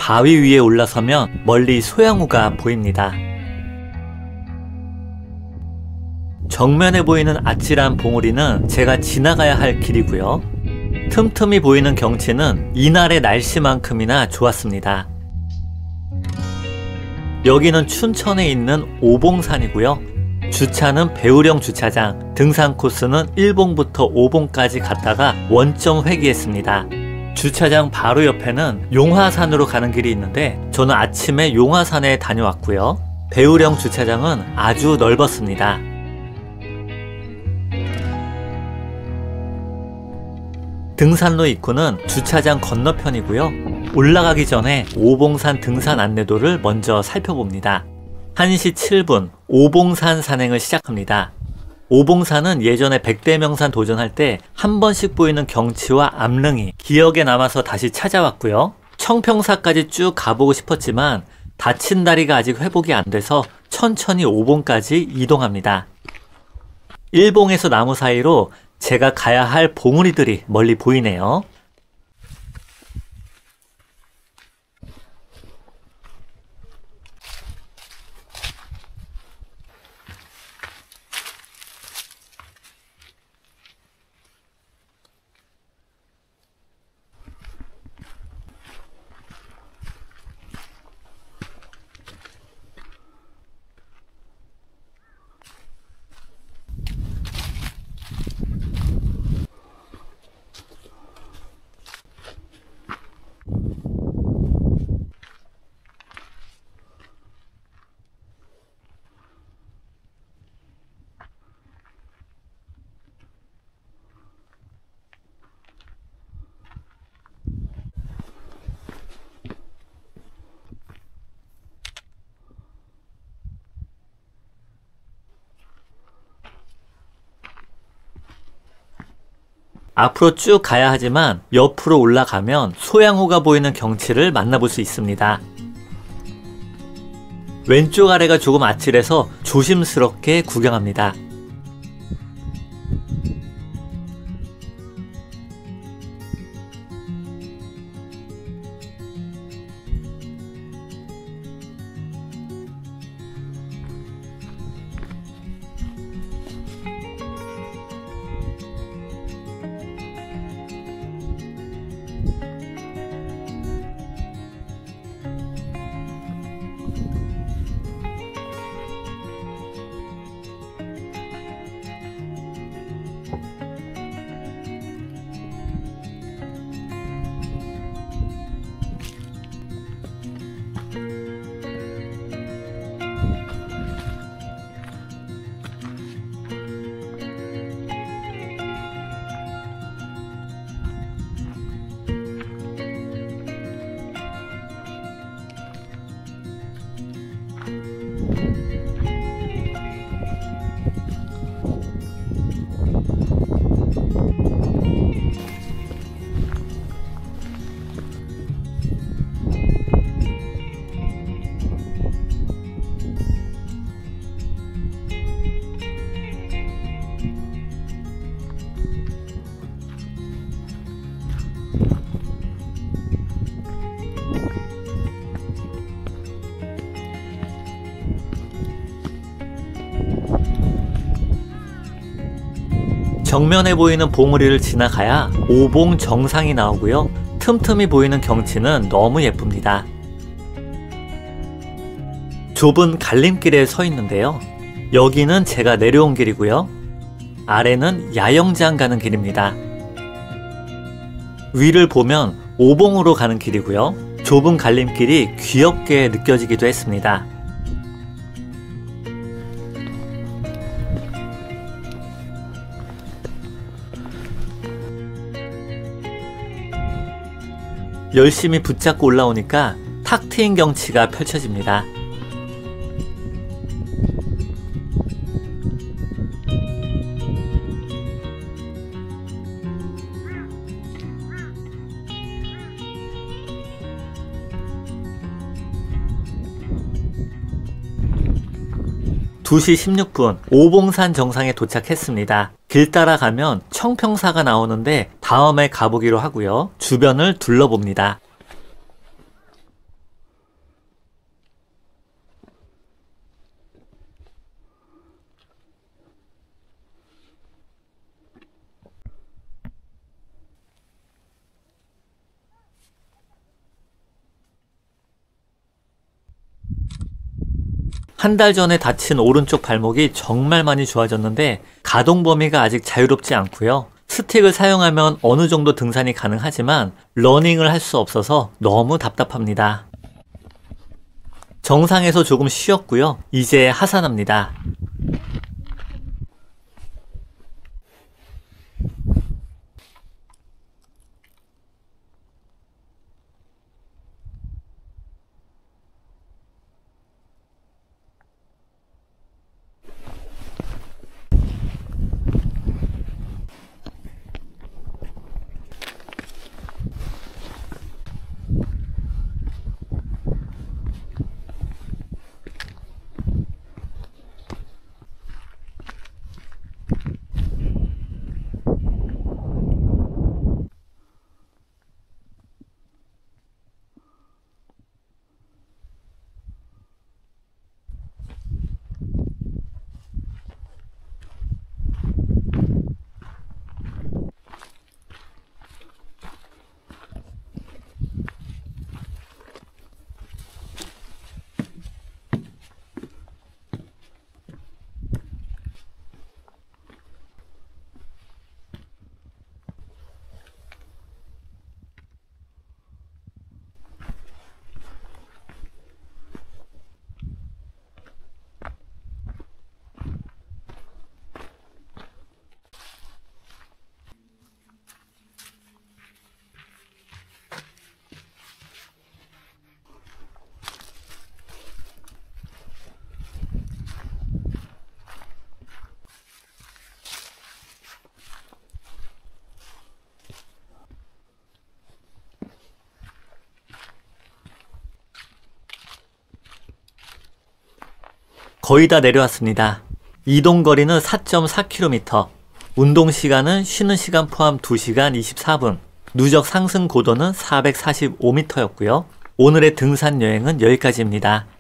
바위 위에 올라서면 멀리 소양호가 보입니다. 정면에 보이는 아찔한 봉우리는 제가 지나가야 할 길이고요. 틈틈이 보이는 경치는 이날의 날씨만큼이나 좋았습니다. 여기는 춘천에 있는 오봉산이고요. 주차는 배우령 주차장, 등산 코스는 1봉부터 5봉까지 갔다가 원점 회귀했습니다. 주차장 바로 옆에는 용화산으로 가는 길이 있는데 저는 아침에 용화산에 다녀왔고요. 배우령 주차장은 아주 넓었습니다. 등산로 입구는 주차장 건너편이고요. 올라가기 전에 오봉산 등산 안내도를 먼저 살펴봅니다. 1시 7분 오봉산 산행을 시작합니다. 오봉산은 예전에 백대명산 도전할 때 한 번씩 보이는 경치와 암릉이 기억에 남아서 다시 찾아왔고요. 청평사까지 쭉 가보고 싶었지만 다친 다리가 아직 회복이 안 돼서 천천히 오봉까지 이동합니다. 1봉에서 나무 사이로 제가 가야 할 봉우리들이 멀리 보이네요. 앞으로 쭉 가야 하지만 옆으로 올라가면 소양호가 보이는 경치를 만나볼 수 있습니다. 왼쪽 아래가 조금 아찔해서 조심스럽게 구경합니다. 정면에 보이는 봉우리를 지나가야 오봉 정상이 나오고요. 틈틈이 보이는 경치는 너무 예쁩니다. 좁은 갈림길에 서 있는데요. 여기는 제가 내려온 길이고요. 아래는 야영장 가는 길입니다. 위를 보면 오봉으로 가는 길이고요. 좁은 갈림길이 귀엽게 느껴지기도 했습니다. 열심히 붙잡고 올라오니까 탁 트인 경치가 펼쳐집니다. (2시 16분) 오봉산 정상에 도착했습니다. 길 따라가면 청평사가 나오는데 다음에 가보기로 하고요. 주변을 둘러봅니다. 한 달 전에 다친 오른쪽 발목이 정말 많이 좋아졌는데 가동 범위가 아직 자유롭지 않고요. 스틱을 사용하면 어느 정도 등산이 가능하지만 러닝을 할 수 없어서 너무 답답합니다. 정상에서 조금 쉬었고요. 이제 하산합니다. 거의 다 내려왔습니다. 이동 거리는 4.4km, 운동 시간은 쉬는 시간 포함 2시간 24분, 누적 상승 고도는 445m였고요. 오늘의 등산 여행은 여기까지입니다.